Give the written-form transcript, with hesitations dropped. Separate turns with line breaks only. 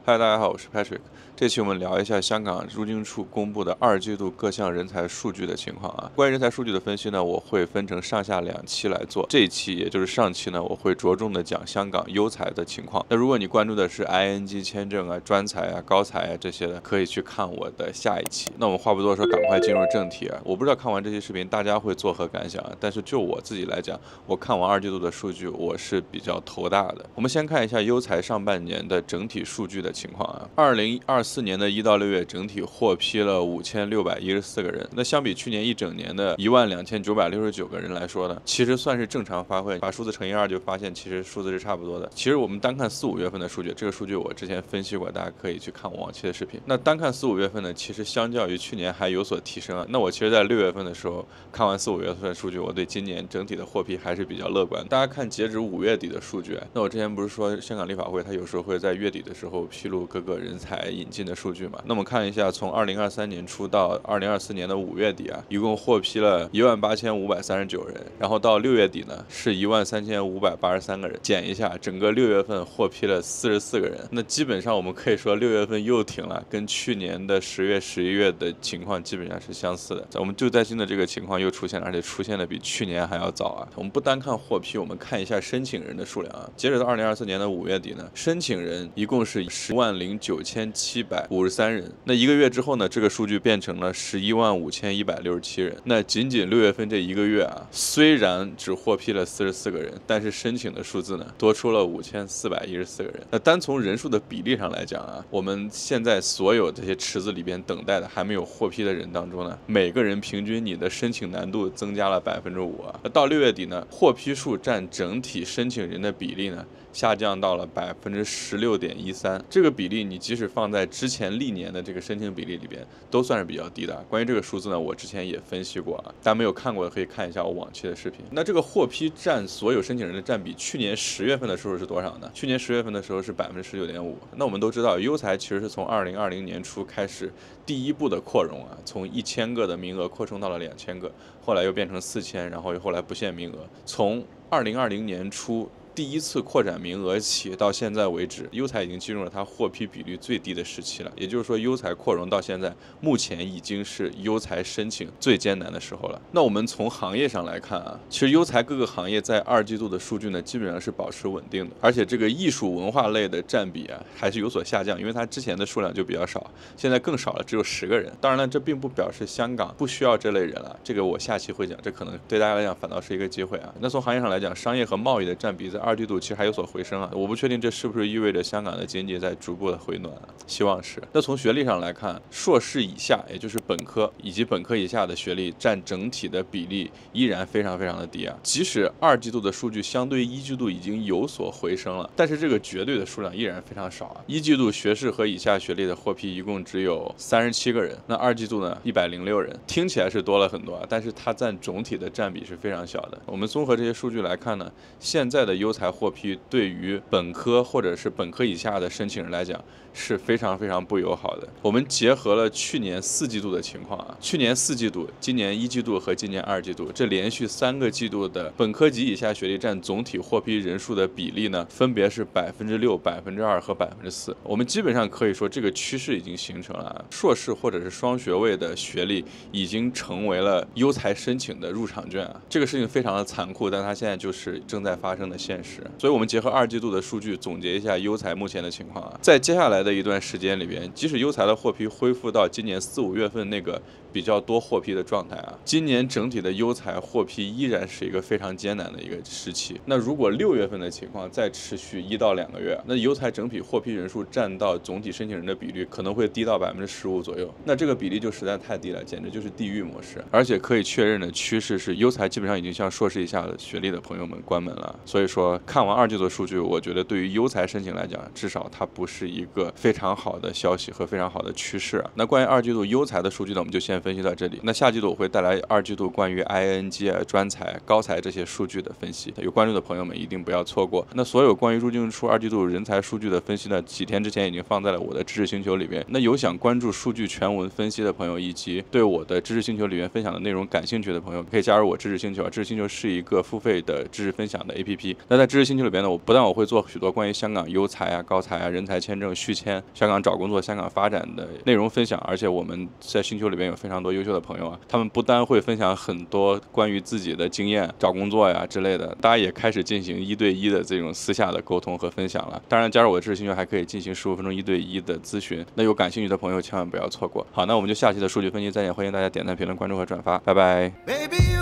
嗨，大家好，我是 Patrick。这期我们聊一下香港入境处公布的二季度各项人才数据的情况啊。关于人才数据的分析呢，我会分成上下两期来做。这一期也就是上期呢，我会着重的讲香港优才的情况。那如果你关注的是 ING 签证啊、专才啊、高才啊这些的，可以去看我的下一期。那我们话不多说，赶快进入正题啊！我不知道看完这期视频大家会作何感想啊？但是就我自己来讲，我看完二季度的数据，我是比较头大的。我们先看一下优才上半年的整体数据的情况啊。2024年的1到6月，整体获批了5614个人。那相比去年一整年的12969个人来说呢，其实算是正常发挥。把数字乘以2，就发现其实数字是差不多的。其实我们单看4、5月份的数据，这个数据我之前分析过，大家可以去看我往期的视频。那单看4、5月份呢，其实相较于去年还有所提升啊。那我其实在6月份的时候看完4、5月份的数据，我对今年整体的获批还是比较乐观。大家看截止5月底的数据，那我之前不是说香港立法会它有时候会在月底的时候披露各个人才引进的数据嘛？那我们看一下，从2023年初到2024年的5月底啊，一共获批了18539人，然后到6月底呢是13583个人，减一下，整个6月份获批了44个人。那基本上我们可以说6月份又停了，跟去年的10月、11月的情况基本上是相似的。我们就在新的这个情况又出现了，而且出现的比去年还要早啊。我们不单看获批，我们看一下申请人的数量啊。截止到2024年的5月底呢，申请人一共是109753人。那一个月之后呢，这个数据变成了115167人。那仅6月份这一个月啊，虽然只获批了44个人，但是申请的数字呢多出了5414个人。那单从人数的比例上来讲啊，我们现在所有这些池子里边等待的还没有获批的人当中呢，每个人平均你的申请难度增加了5%啊。到6月底呢，获批数占整体申请人的比例呢下降到了16.13%，这个比例你即使放在之前历年的这个申请比例里边，都算是比较低的。关于这个数字呢，我之前也分析过啊，大家没有看过的可以看一下我往期的视频。那这个获批占所有申请人的占比，去年10月份的时候是多少呢？去年10月份的时候是19.5%。那我们都知道，优才其实是从2020年初开始第一步的扩容啊，从1000个的名额扩充到了2000个，后来又变成4000，然后又后来不限名额。从2020年初第一次扩展名额起到现在为止，优才已经进入了它获批比率最低的时期了。也就是说，优才扩容到现在，目前已经是优才申请最艰难的时候了。那我们从行业上来看啊，其实优才各个行业在二季度的数据呢，基本上是保持稳定的，而且这个艺术文化类的占比啊，还是有所下降，因为它之前的数量就比较少，现在更少了，只有10个人。当然了，这并不表示香港不需要这类人了，这个我下期会讲，这可能对大家来讲反倒是一个机会啊。那从行业上来讲，商业和贸易的占比在二季度其实还有所回升啊，我不确定这是不是意味着香港的经济在逐步的回暖啊，希望是。那从学历上来看，硕士以下，也就是本科以及本科以下的学历占整体的比例依然非常的低啊。即使二季度的数据相对一季度已经有所回升了，但是这个绝对的数量依然非常少啊。一季度学士和以下学历的获批一共只有37个人，那二季度呢106人，听起来是多了很多啊，但是它占总体的占比是非常小的。我们综合这些数据来看呢，现在的优才获批对于本科或者是本科以下的申请人来讲是非常不友好的。我们结合了去年4季度的情况啊，去年4季度、今年1季度和今年2季度，这连续3个季度的本科及以下学历占总体获批人数的比例呢，分别是6%、2%和4%。我们基本上可以说这个趋势已经形成了，硕士或者是双学位的学历已经成为了优才申请的入场券啊。这个事情非常的残酷，但它现在就是正在发生的现实。所以我们结合二季度的数据总结一下优才目前的情况啊，在接下来的一段时间里边，即使优才的获批恢复到今年4、5月份那个比较多获批的状态啊，今年整体的优才获批依然是一个非常艰难的一个时期。那如果6月份的情况再持续1到2个月，那优才整体获批人数占到总体申请人的比率可能会低到15%左右，那这个比例就实在太低了，简直就是地狱模式。而且可以确认的趋势是，优才基本上已经向硕士以下的学历的朋友们关门了。所以说，看完二季度的数据，我觉得对于优才申请来讲，至少它不是一个非常好的消息和非常好的趋势啊。那关于二季度优才的数据呢，我们就先分析到这里。那下季度我会带来二季度关于 ING 啊、专才、高才这些数据的分析，有关注的朋友们一定不要错过。那所有关于入境处二季度人才数据的分析呢，几天之前已经放在了我的知识星球里边。那有想关注数据全文分析的朋友，以及对我的知识星球里面分享的内容感兴趣的朋友，可以加入我知识星球。知识星球是一个付费的知识分享的 APP。那在知识星球里边呢，我会做许多关于香港优才啊、高才啊、人才签证续签、香港找工作、香港发展的内容分享，而且我们在星球里边有非常多优秀的朋友啊，他们不单会分享很多关于自己的经验、找工作呀之类的，大家也开始进行1对1的这种私下的沟通和分享了。当然，加入我的知识星球还可以进行15分钟1对1的咨询，那有感兴趣的朋友千万不要错过。好，那我们就下期的数据分析再见，欢迎大家点赞、评论、关注和转发，拜拜。Baby